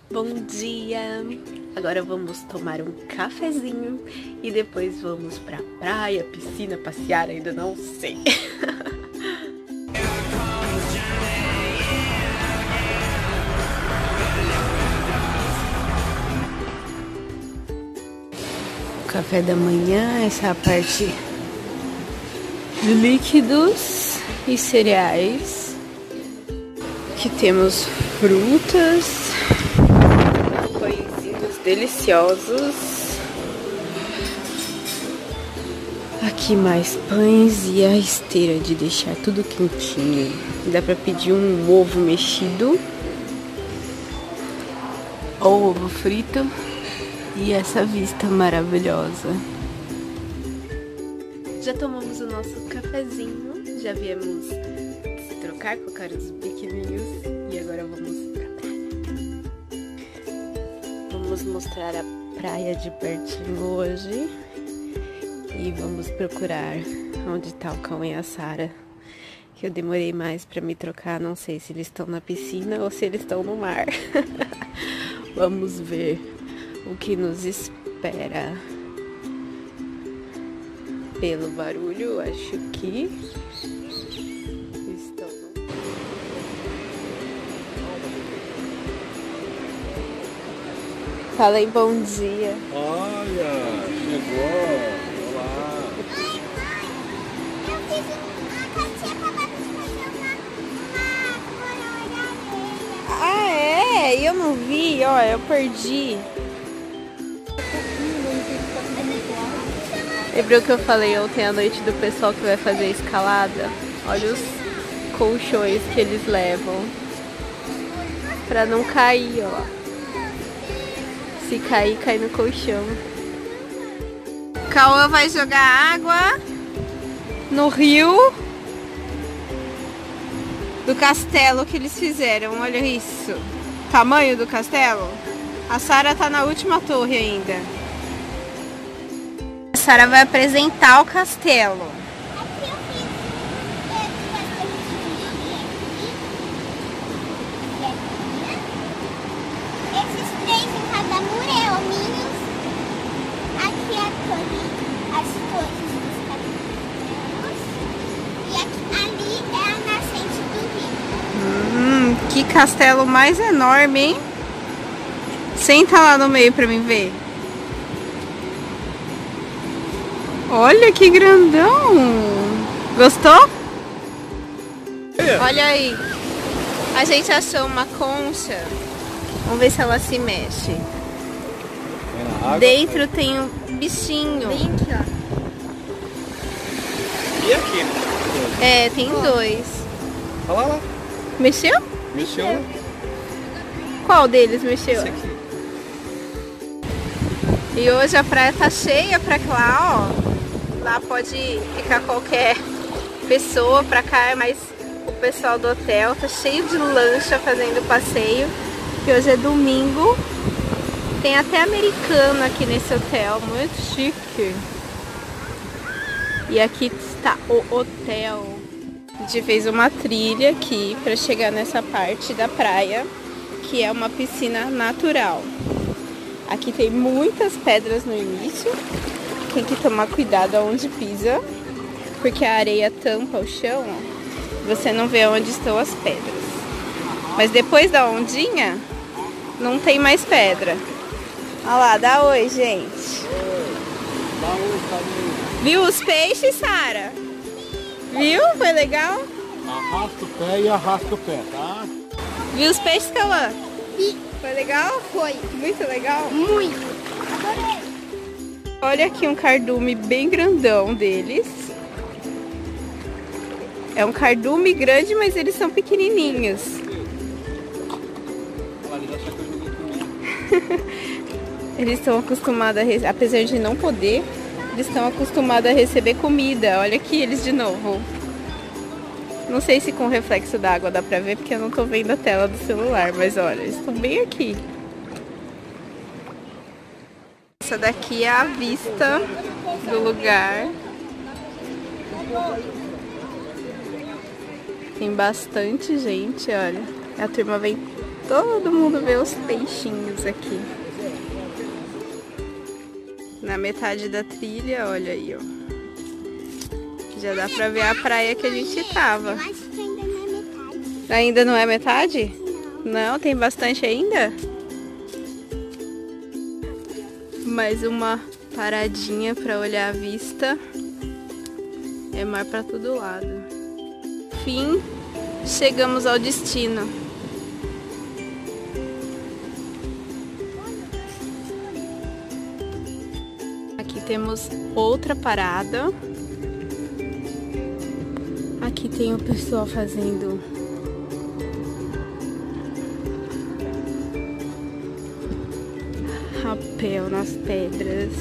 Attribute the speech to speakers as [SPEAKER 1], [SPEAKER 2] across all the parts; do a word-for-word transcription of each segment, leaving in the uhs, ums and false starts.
[SPEAKER 1] Bom dia! Agora vamos tomar um cafezinho e depois vamos pra praia, piscina, passear, ainda não sei. Café da manhã, essa é a parte de líquidos e cereais. Aqui temos frutas, pãezinhos deliciosos. Aqui mais pães e a esteira de deixar tudo quentinho. Dá pra pedir um ovo mexido ou ovo frito. E essa vista maravilhosa. Já tomamos o nosso cafezinho, já viemos se trocar, colocar os biquininhos e agora vamos pra praia. Vamos mostrar a praia de pertinho hoje e vamos procurar onde tá o Cão e a Sara, que eu demorei mais pra me trocar, não sei se eles estão na piscina ou se eles estão no mar. Vamos ver o que nos espera. Pelo barulho, acho que estão. Falei bom dia.
[SPEAKER 2] Olha, chegou. Olá.
[SPEAKER 3] Mãe, mãe, eu fiz uma caixinha pra bater fazer uma coroa de areia.
[SPEAKER 1] Ah, é? Eu não vi, ó, eu perdi. Lembrou que eu falei ontem à noite do pessoal que vai fazer escalada? Olha os colchões que eles levam pra não cair, ó. Se cair, cai no colchão. Cauã vai jogar água no rio do castelo que eles fizeram. Olha isso. Tamanho do castelo. A Sara tá na última torre ainda. A Sara vai apresentar o castelo.
[SPEAKER 3] Aqui eu fiz é, esses três em cada muro é hominhos. Aqui a torre, as torres dos castelos. E aqui, ali é a nascente do rio.
[SPEAKER 1] Hum, que castelo mais enorme, hein? Senta lá no meio pra mim ver. Olha que grandão! Gostou? Olha aí. A gente achou uma concha. Vamos ver se ela se mexe. Dentro tem um bichinho.
[SPEAKER 3] Vem aqui, ó.
[SPEAKER 2] E aqui?
[SPEAKER 1] É, tem dois.
[SPEAKER 2] Olha lá.
[SPEAKER 1] Mexeu?
[SPEAKER 2] Mexeu.
[SPEAKER 1] Qual deles mexeu?
[SPEAKER 2] Esse aqui.
[SPEAKER 1] E hoje a praia tá cheia pra lá, ó. Lá pode ficar qualquer pessoa, pra cá é mais o pessoal do hotel. Tá cheio de lancha fazendo passeio, que hoje é domingo. Tem até americano aqui nesse hotel, muito chique. E aqui está o hotel. A gente fez uma trilha aqui pra chegar nessa parte da praia, que é uma piscina natural. Aqui tem muitas pedras no início. Tem que tomar cuidado aonde pisa, porque a areia tampa o chão, ó. Você não vê onde estão as pedras. Mas depois da ondinha, não tem mais pedra. Olha lá, dá oi, gente.
[SPEAKER 2] Dá oi, família.
[SPEAKER 1] Viu os peixes, Sara? Viu? Foi legal?
[SPEAKER 2] Arrasta o pé e arrasta o pé, tá?
[SPEAKER 1] Viu os peixes, Cauã?
[SPEAKER 3] Vi.
[SPEAKER 1] Foi legal?
[SPEAKER 3] Foi.
[SPEAKER 1] Muito legal?
[SPEAKER 3] Muito. Adorei.
[SPEAKER 1] Olha aqui um cardume bem grandão deles. É um cardume grande, mas eles são pequenininhos. Eles estão acostumados a receber, apesar de não poder, eles estão acostumados a receber comida. Olha aqui eles de novo. Não sei se com o reflexo d'água dá pra ver, porque eu não tô vendo a tela do celular, mas olha, eles estão bem aqui. Essa daqui é a vista do lugar. Tem bastante gente, olha. A turma vem todo mundo ver os peixinhos aqui. Na metade da trilha, olha aí, ó. Já dá pra ver a praia que a gente tava.
[SPEAKER 3] Eu acho que ainda não é metade.
[SPEAKER 1] Ainda não é metade? Não, tem bastante ainda? Mais uma paradinha pra olhar a vista. É mar pra todo lado. Fim, chegamos ao destino. Aqui temos outra parada. Aqui tem o pessoal fazendo rapel nas pedras.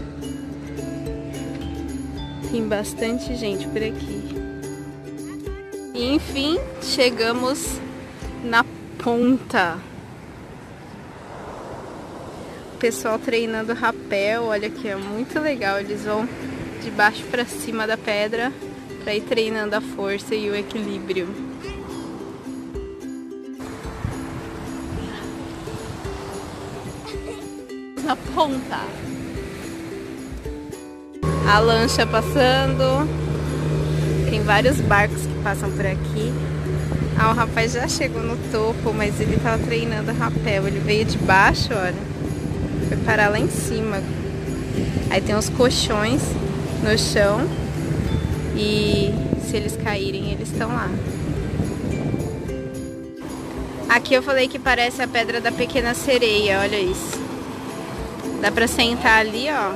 [SPEAKER 1] Tem bastante gente por aqui. E enfim, chegamos na ponta. O pessoal treinando rapel, olha aqui, é muito legal. Eles vão de baixo para cima da pedra para ir treinando a força e o equilíbrio. Na ponta. A lancha passando. Tem vários barcos que passam por aqui. Ah, o rapaz já chegou no topo, mas ele tava treinando rapel. Ele veio de baixo, olha. Foi parar lá em cima. Aí tem uns colchões no chão. E se eles caírem, eles estão lá. Aqui eu falei que parece a Pedra da Pequena Sereia, olha isso. Dá pra sentar ali, ó.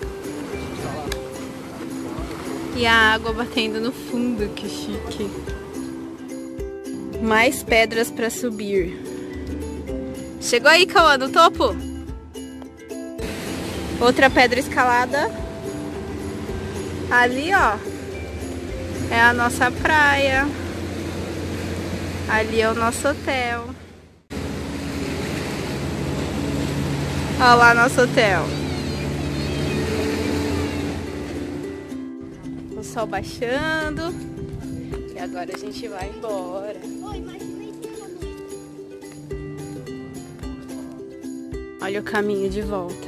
[SPEAKER 1] E a água batendo no fundo, que chique. Mais pedras pra subir. Chegou aí, Cauã, no topo? Outra pedra escalada. Ali, ó, é a nossa praia. Ali é o nosso hotel. Olha lá nosso hotel. O sol baixando. E agora a gente vai embora. Olha o caminho de volta.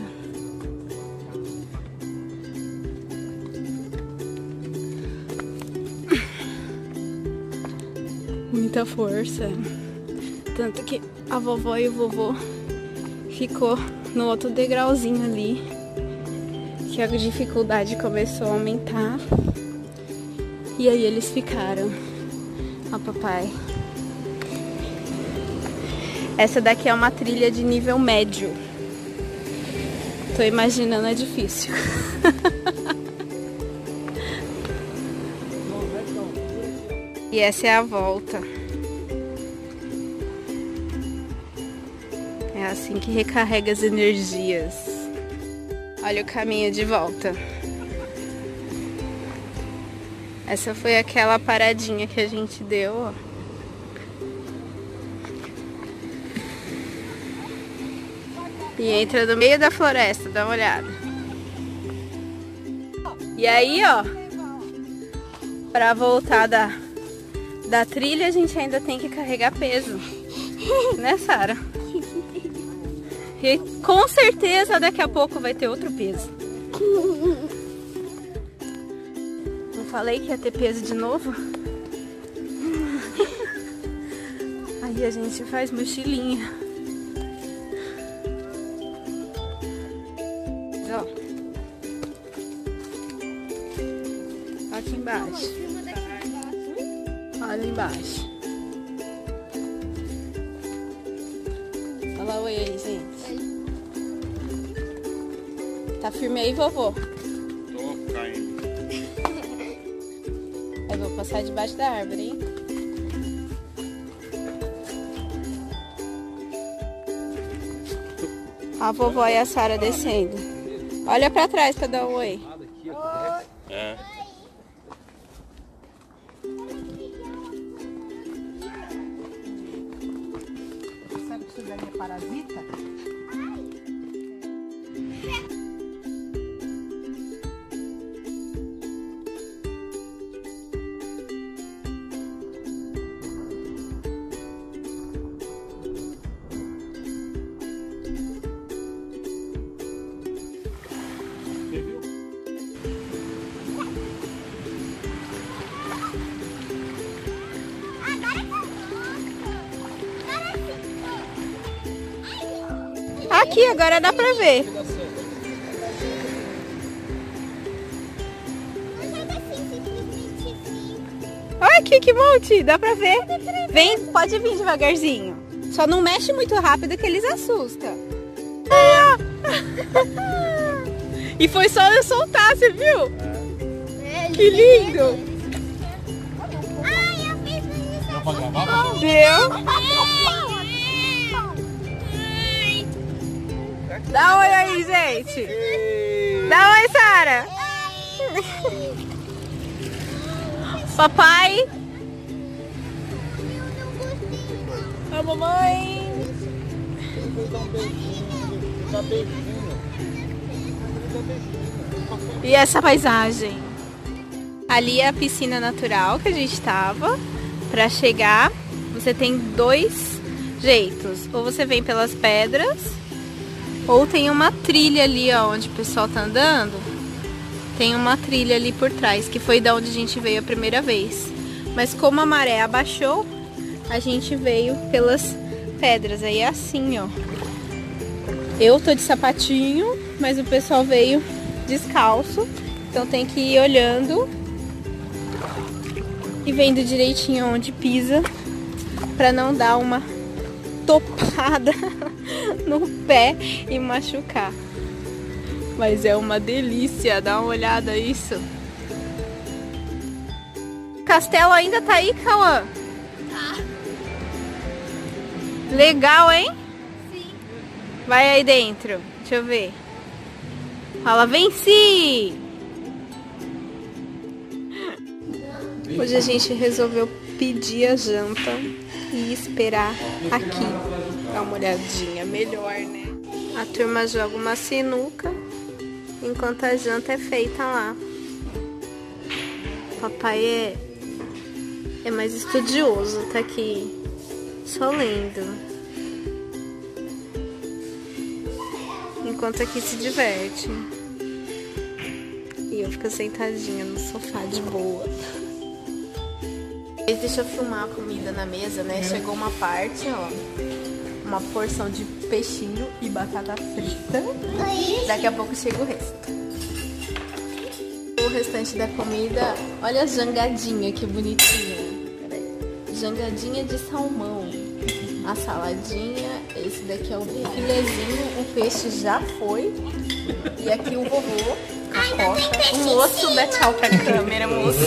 [SPEAKER 1] Muita força. Tanto que a vovó e o vovô ficou no outro degrauzinho ali, que a dificuldade começou a aumentar. E aí eles ficaram. Ó, papai. Essa daqui é uma trilha de nível médio. Tô imaginando, é difícil. E essa é a volta. É assim que recarrega as energias. Olha o caminho de volta. Essa foi aquela paradinha que a gente deu, ó. E entra no meio da floresta, dá uma olhada. E aí, ó, pra voltar da, da trilha, a gente ainda tem que carregar peso. Né, Sara? E com certeza daqui a pouco vai ter outro peso. Não falei que ia ter peso de novo? Aí a gente faz mochilinha. Ó. Aqui embaixo. Olha embaixo. Olha o oi aí, gente. Tá firme aí, vovô?
[SPEAKER 2] Tô caindo.
[SPEAKER 1] Eu vou passar debaixo da árvore, hein? A vovó e a Sara descendo. Olha pra trás pra dar um oi.
[SPEAKER 2] É.
[SPEAKER 4] Sabe que isso daí é parasita?
[SPEAKER 1] Aqui, agora dá pra ver. Olha aqui que monte, dá pra ver. Vem, pode vir devagarzinho. Só não mexe muito rápido que eles assustam. Ah! E foi só eu soltar, você viu? Que lindo.
[SPEAKER 3] Ai, eu fiz isso.
[SPEAKER 2] Deu pra gravar?
[SPEAKER 1] Deu? Dá um oi aí, gente. Dá um oi, Sara. Papai. A mamãe. E essa paisagem? Ali é a piscina natural que a gente tava. Pra chegar, você tem dois jeitos. Ou você vem pelas pedras, ou tem uma trilha ali, ó, onde o pessoal tá andando. Tem uma trilha ali por trás, que foi da onde a gente veio a primeira vez. Mas como a maré abaixou, a gente veio pelas pedras. Aí é assim, ó. Eu tô de sapatinho, mas o pessoal veio descalço. Então tem que ir olhando e vendo direitinho onde pisa, pra não dar uma topada no pé e machucar. Mas é uma delícia, dá uma olhada isso. O castelo ainda tá aí, Cauã?
[SPEAKER 3] Tá.
[SPEAKER 1] Legal, hein?
[SPEAKER 3] Sim.
[SPEAKER 1] Vai aí dentro, deixa eu ver. Fala, venci! Hoje a gente resolveu pedir a janta e esperar aqui. Dá uma olhadinha melhor, né? A turma joga uma sinuca enquanto a janta é feita lá. Papai é, é mais estudioso, tá aqui só lendo. Enquanto aqui se diverte. E eu fico sentadinha no sofá de boa. Deixa eu filmar a comida na mesa, né? Chegou uma parte, ó. Uma porção de peixinho e batata frita. Daqui a pouco chega o resto. O restante da comida, olha a jangadinha, que bonitinha. Jangadinha de salmão. A saladinha, esse daqui é o filezinho, o peixe já foi. E aqui o vovô, a coxa. O moço, dá tchau pra câmera, moço.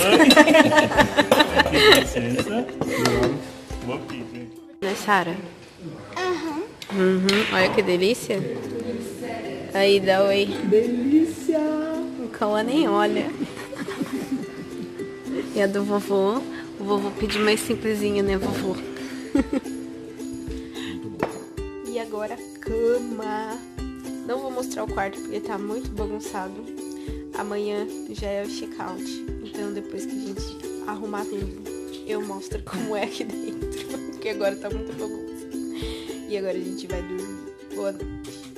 [SPEAKER 2] Licença. Vou aqui, gente.
[SPEAKER 1] Né, Sara?
[SPEAKER 3] Aham.
[SPEAKER 1] Uhum. Olha que delícia. Aí, dá oi. Delícia. O Cauã nem olha. E a do vovô. O vovô pediu mais simplesinho, né, vovô? E agora, cama. Não vou mostrar o quarto porque tá muito bagunçado. Amanhã já é o check-out. Então, depois que a gente arrumar tudo, eu mostro como é aqui dentro. Porque agora tá muita bagunça. E agora a gente vai dormir. Boa noite.